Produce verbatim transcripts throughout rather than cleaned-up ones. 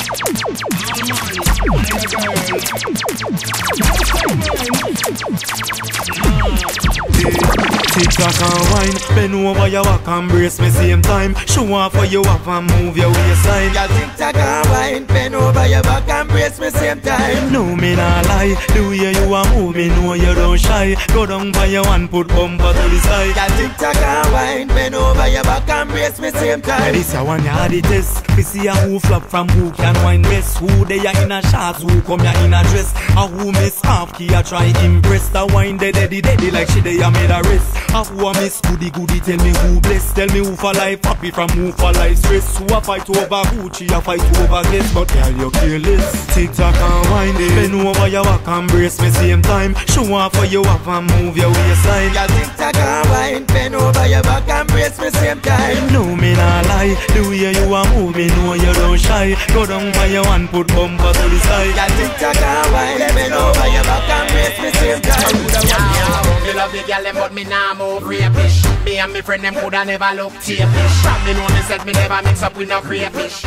Tick-tock and wine, bend over your walk and brace me same time. Show off for you up and move your waistline. Girl, tick-tock and wine, bend over your back and brace me same time. No, me nah lie, the way you a move, me know you don't shy. Go down by your one, put bumper to the side. Girl, tick-tock and wine, bend over your back and brace me same time. This a one you had the test. We see a who flop from who can wine best. Who they are in a shots, who come ya in a dress. A who miss half key a try impress. The wine dead deady deady like she they a made a rest. A who a miss goody goody, tell me who bless. Tell me who for life happy from who for life stress. Who a fight over Gucci, a fight over guess. But girl you careless. Tick-tock and wine, bend over your walk and brace me same time. Show off for you up and move your waistline. Girl, tick-tock and wine, bend over your back and brace me same time. No, me nah lie, the way you a move, me know you don't shy. Go down by your one, put bumper to the side. Girl, tick-tock and wine, bend over your back and brace me same time. Me love the girl them but me nah move rapish. Me and me friend them coulda never look tapish. From me know me said me never mix up with no crayfish.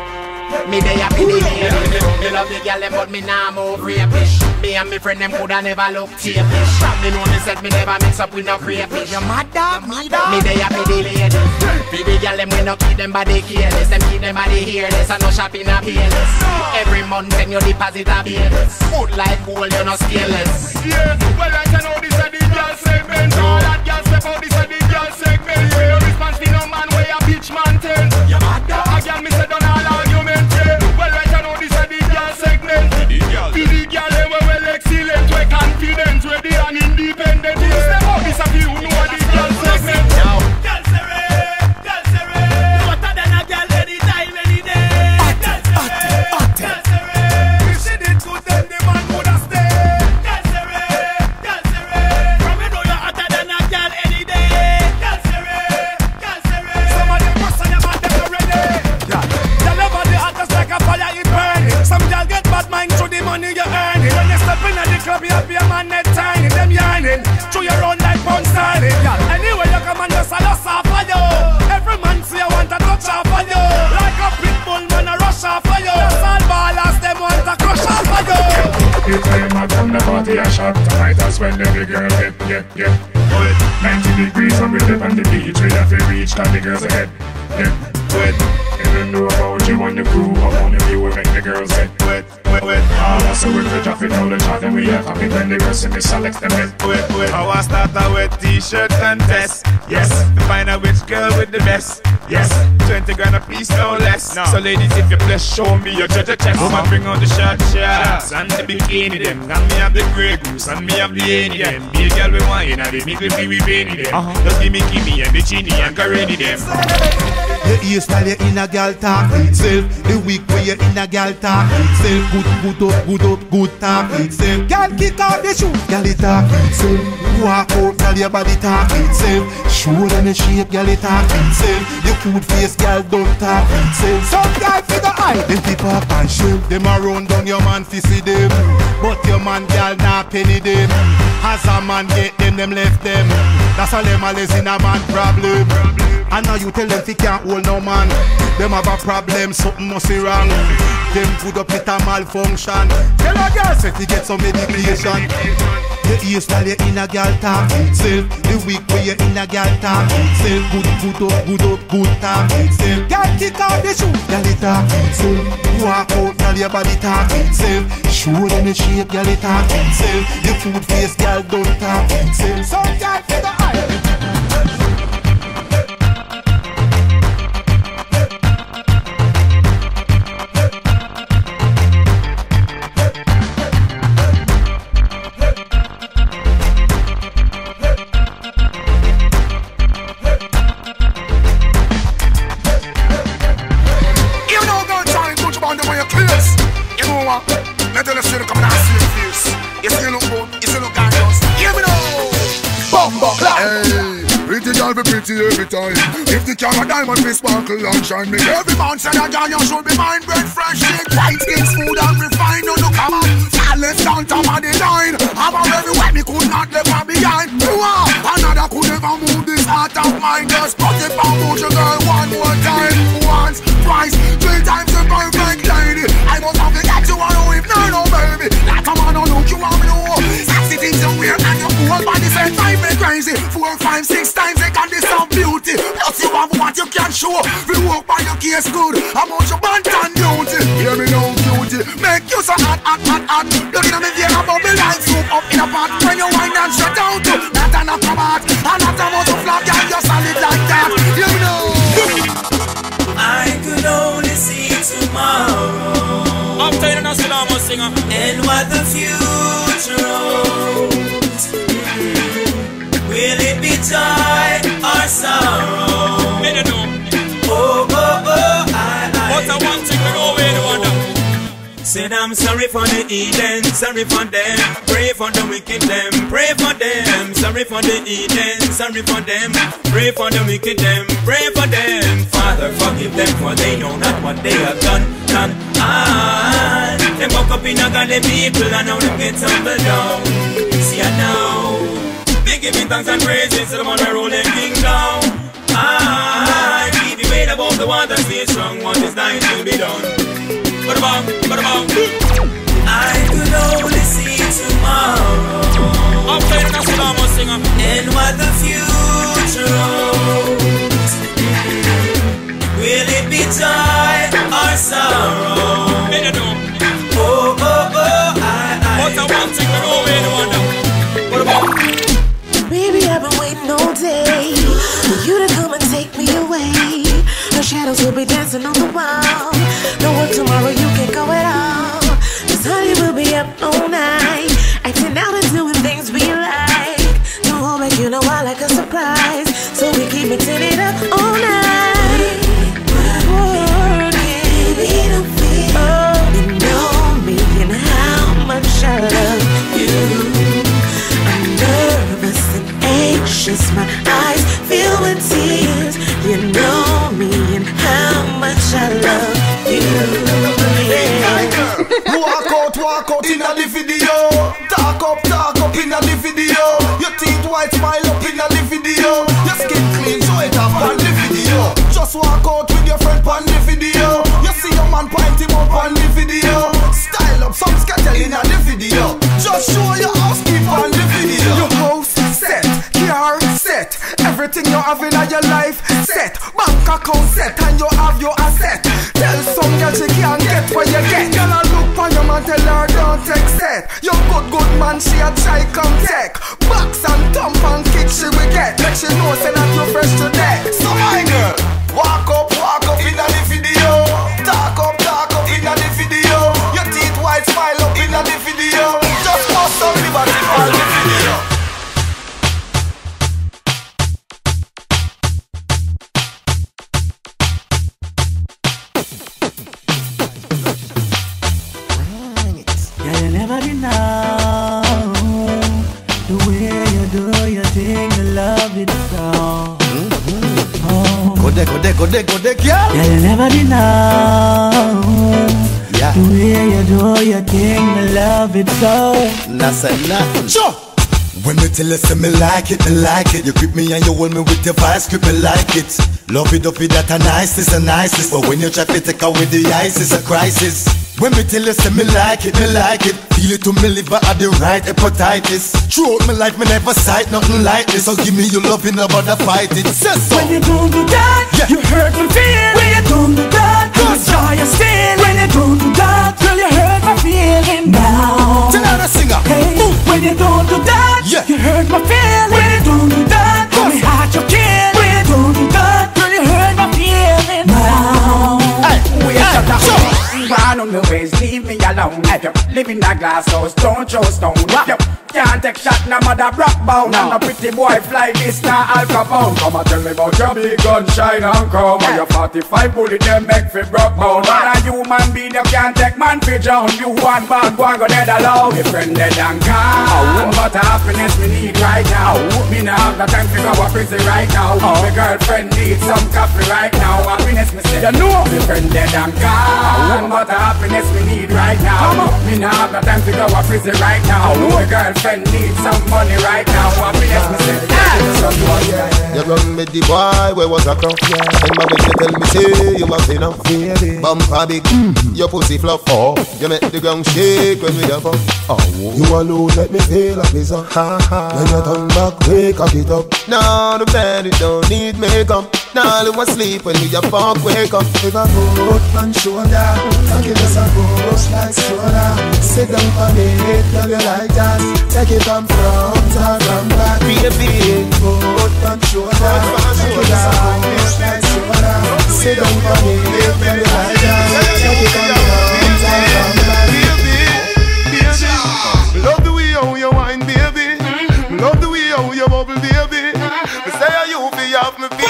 Me dey happy the lady. Me love the girl them but me nah move rapish. Me and me friend them coulda never look tapish. From me know me said me never mix up with no crayfish. You mad dog, mad dog. Me dey happy the lady. For the girl them we no keep them body careless. Them keep them body hairless and no shopping a payless. Every month then you deposit a bayless. Food like gold you no scaleless. Yeah, well I can know this is the girl segment. All that girl step out this is the girl segment. When you response to no man where you bitch man ten. You mad dog. A girl me say done all argument. Yeah, well I can know this is the girl segment. The girl, the girl they were well excellent, we confident, ready and independent. You step out this is you know the girl segment. Now, girl serene, girl serene, hotter than a girl any time, any day. Girl serene, girl serene, if she did good then the man woulda stay. Girl serene, girl serene, from me know you hotter than a girl any day. Girl serene, girl serene, some of them must say them and them not ready. Yeah, the love of the hottest like a fire it burning. Some girl get bad mind through the money you earning. When you step in at the club you have your man net tiny. Them yearning through your own like pound styling. Yeah, anyway you come and just a loss off for you. Every man say you want to touch off for you. Like a pit bull man a rush off for you. That's all ballers them want to crush off for you. You time I come the party a shot. Tonight as well every girl get, get, get. Wait, ninety degrees from the lip on the beach. We have to reach cause the girls ahead. Yeah, wait. Even know about you and the crew. I want to be with make the girls say wait, wait, wait. All I saw with the traffic all the chat and we are happy when the girls in the select them head. Wait, wait. How I start a wet t-shirt contest. Yes, to find out which girl with the best. Yes, twenty grand a piece, no less. No. So ladies, if you bless, show me your judge chest. Woman, uh-huh. Bring on the short shorts and the bikini them. And me have the grey goose and me have the any them. Be a girl we want and they make me feel we veiny them. Uh-huh. Just give me Kimmy and the Chini and Kareni them. The hairstyle you in a gal talk itself. The week where you in a gal talk itself. Good, good up, good up, good talk itself. Gal kick out the shoes, gal it talk itself. Walk out, gal your body talk itself. Show them the shape, gal it talk itself. The cute face, gal don't talk itself. Some gal figure eye, them tip up and shell. Them a run down your man fi see them. But your man gal not penny them. As a man get them, them left them. That's all them a lazy in a man problem. And now you tell them they can't hold no man. Them have a problem, something must be wrong. Them put up with a malfunction. Tell a girl say to get some medication. The hairstyle you in a girl talk itself. The week where you in a girl talk itself. Good, good up, good up, good talk itself. Girl kick out the shoes, girl it talk itself. Walk out, girl your body talk itself. Show them the shape, girl it talk itself. The food face, girl don't talk itself. Some girl for the eye. Let us see the coming out of your face. You still look good, you still look gorgeous. Hear me now. Bumbo clap. Hey, pretty girl be pretty every time. If the camera diamond be sparkle and shine me. Every man say that girl you should be mind bread fresh. Take white skins, food and refine. No no come on. Talent down top of the line. I'm a everywhere me could not leave her behind. Another could never move this heart of mine. Just put it on, put your girl one more time. Once, twice, three times the perfect lady. what you can show. We walk by your case good. I'm on your bantan duty. Hear me now, beauty. Make you so hot, hot, hot, hot. Look at me there, I'm bubble like soup up in a pot. When you wind and shut out to not an acrobat. And not a motor flap, girl, you're solid like that. Hear me now. I could only see tomorrow. I'm telling you, I'm a singer. And what the future holds. Mm-hmm. Will it be joy or sorrow? Me don't know. Oh, oh, oh, I, I But I want to know where you want to. said I'm sorry for the Eden, sorry for them. Pray for the wicked them, pray for them. Sorry for the Eden, sorry for them. Pray for the wicked them, pray for them. Father, forgive them, for they know not what they have done. Done, ah, they woke up in a godly people and now them get tumbled down. See I know, they give me thanks and praises to the one rolling kingdom. Ah, keep your weight above the water, stay strong. What is dying will be done. But about, but about. I could only see tomorrow. I'm playing a song, I'm a singer. And what the future holds. Will it be joy or sorrow? Me don't know. Oh, oh, oh, I, I. But I want to know where you want to. What about? Baby, I've been waiting all day for you to come and take me away. The shadows will be dancing on the wall. No work tomorrow, you can't go at all. Cause honey will be up all night, acting out and doing things we like. Don't hold back, you know I like a surprise, so we keep mixing it up all night. Working, baby, don't feel. Oh, you know me and how much I love you. I'm nervous and anxious, my eyes fill with tears. You know me and how much I love you. Yeah. Walk out, walk out in a the video. Talk up, talk up in a the video. Your teeth white, smile up in a the video. Your skin clean, show it up on the video. Just walk out with your friend on the video. You see your man point him up on the video. Style up some skettle in a the video. Just show your house keep on the video. Your house set, car set, everything you have in your life set. Bank account set and you have your asset. Tell some girl she can't get what you get. Girl I look on your man, tell her don't take set. Your good good man she a try come take. Box and thump and kick she will get. Make she know say that you fresh to death. So my girl, walk up, walk up in a the video. Talk up, talk up in a the video. Your teeth white, smile up in a the video. Just post some liberty for the video. Yeah, you never did know the way you do your thing, you love it so. Oh. Go there, go there, go there, go there, girl. Yeah, you never did know Yeah. the way you do your thing, you love it so. Nothing, nothing. Sure. When me tell you say me like it, me like it. You grip me and you hold me with your vice grip, me like it. Love it up with that a nicest, a nicest. But when you try to take away the ice, it's a crisis. When me tell you say me like it, me like it. Feel it to me liver at the right hepatitis. Throughout my life, me never sight nothing like this. So give me your love in about the fight. It says so. When you don't do that, Yeah. you hurt me feel. When you don't do that, you joy you steal. When you don't do that, girl, you hurt my feeling now. Tell her to singer. Hey, when you don't do that, Yeah. you hurt my feeling. When you don't do that, Yes. my heart you kill. When you don't do that, girl, you hurt my feeling now. Hey, Wait, hey, shut up. sure. Run on the ways, leave me alone. If you live in a glass house, don't throw stone. If you can't take shot, no mother rock bound. And a pretty boy fly this, now Al Capone. Come and tell me about your big gun, shine and come. And your forty-five bullet, them make fi broke bone. And a human being, you can't take man fi drown. You one bad, one go dead alone. Me friend dead and gone. But happiness me need right now. Me now have the time to go a prison right now. My girlfriend needs some coffee right now. Happiness me say, you know. Me friend dead and gone. But happiness we need right now. Me now have the time to go a prison right now. My girlfriend needs some money right now. Happiness me say, You run with the boy, where was I come? And my baby tell me say you must be now. Bumper big, your pussy fluff. Oh, you make the ground shake when we have up. Oh, you alone let me feel like this. Ha ha. When you turn back, wake up it up. No, the bed it don't need makeup. Now all was sleep when we a fuck wake up. If I put one shoulder, I'll give us a push like soda. Sit down for me, love you like that. Take it from front or from back. Baby, put one shoulder, I'll give us a push like soda. Sit down for me, love you like that. Take it from front or from back. Baby, baby, love the way how you whine, baby. Love the way how you bubble, baby. Me say you be off me, baby.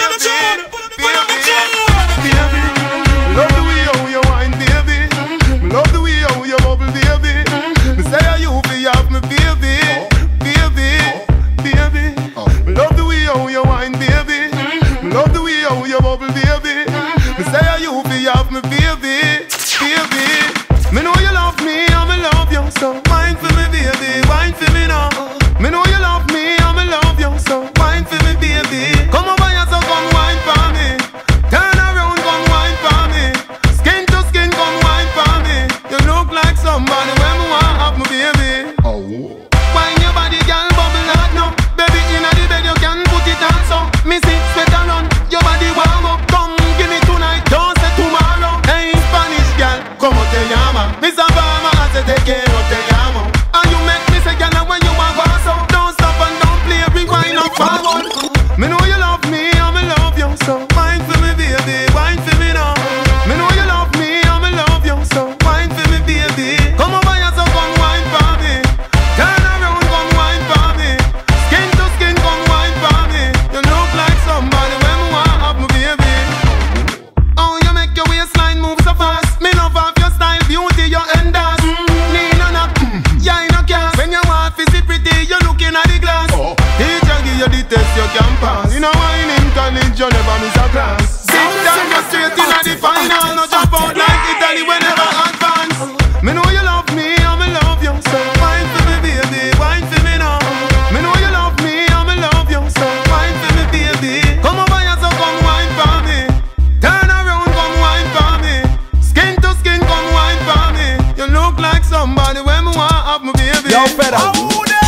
Love the way how you whine, baby. Love the way how you bubble, baby. Me say you be off me, baby, baby, baby. Love the way how you whine, baby. Love the way how you bubble, baby. Me say you be off me, baby, baby. Me know you love me, and me love you, so wine for me, baby, wine for me now. Me know you love me, and me love you, so wine for me, baby. Come over here, so come wine for me. Turn around, come wine for me. Skin to skin, come wine for me. You look like somebody when me want have my baby. Oh. Wine your body, girl, bubble like no. Baby, inna the bed you can put it on so. Me see sweat and run, your body warm up. Come give me tonight, don't say tomorrow. Hey, Spanish girl, como te llama? Miss Obama, I say te quiero, te amo. And you make me say, girl, when you want go so. Don't stop and don't play, rewind up forward. Me know you love me, and me love you, so wine for me, baby, wine for me now. Me know you love me, and me love you, so wine for me, baby. Come over here, so come wine for me. Turn around, come wine for me. Skin to skin, come wine for me. You look like somebody when me want have my baby. Oh, you make your waistline move so fast. Me love off your style, beauty, your enders. Need no knock, yeah, no gas. When you want to see pretty, you looking at the glass. Teacher give you the test, you can pass. In a wine in college, you never miss a class. Sit down, you straight in the final. No jump out like Italy whenever advance. Me know you love me, and me love you, so wine for me, baby, wine for me now. Me know you love me, and me love you, so wine for me, baby. Come over here, so come wine for me. Turn around, come wine for me. Skin to skin, come wine for me. You look like somebody when me want have my baby. Yo, fed up.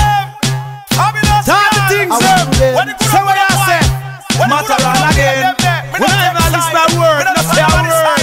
Time the things up. So what I say? Matter on again. When I ever listen to a word, not say a word.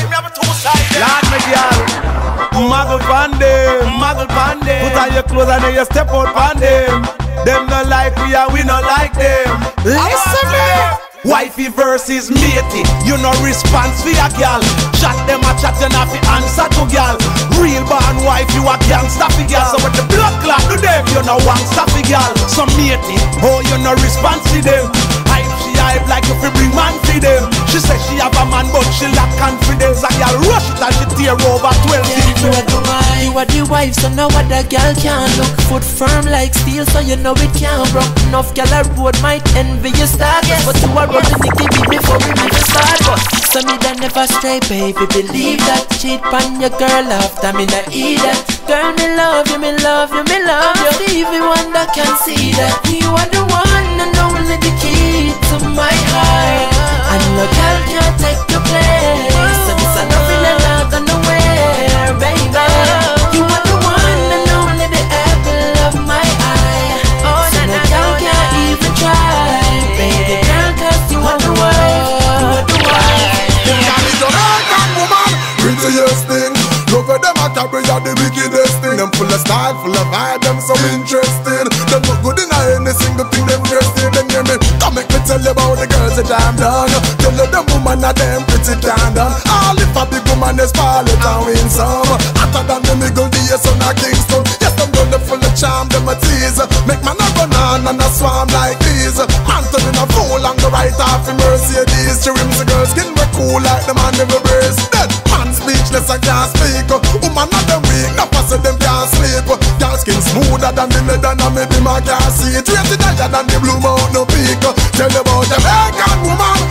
Lord, me girl, muggle pan them, muggle pan them. Put on your clothes and then you step out pan them. Them not like we and we not like them. Listen me. Wifey versus matey, you no response for a girl. Chat them a chat, you not fi answer to girl. Real born wife, you a gangsta fi girl. So when the blood clot to them, you no wangsta fi girl. So matey, oh you no response to them. Hype she hype like if you bring man for them. She say she have a man but she lack confidence. A girl rush it and she tear over twelve yeah, you are the wife, you are the wife, so no other girl can look. Foot firm like steel, so you know it can't broke. Enough girl a road might envy your star, yes. But you are the Nicky beat before we make a start. But so me that never stray, baby, believe that. Cheat on your girl after me not eat that. Girl, me love you, me love you, me love you. Stevie Wonder can see that. You are the one and only the key to my heart. And no girl can take your place. So this I nothing I'm not gonna wear, baby. You are the one and only the apple of my eye. So no girl can't even try, baby girl, cause you are the wife, you are the wife. Them girl is a American woman, prettiest thing. Look at them a carry out the wickedest thing. Them full of style, full of vibe, them so interesting. Them look good in any single thing them dressed in. Them hear me, come make me tell you about the girls that I'm done. Tell you them woman are them pretty can done. All if a big woman is Scarlet and win some. Hotter than the middle days on a Kingston. Yes, them done the full of charm, them a tease. Make man a run on and a swam like these. Man turning a fool on the right half of Mercedes. She rims the girl skin we cool like the man never brace. Dead man speechless, I can't speak. Woman of them weak, no pass them can't sleep. Girl skin smoother than the leather, and maybe my can't see it. Rated higher than the blue mountain peak. Tell you about the American woman,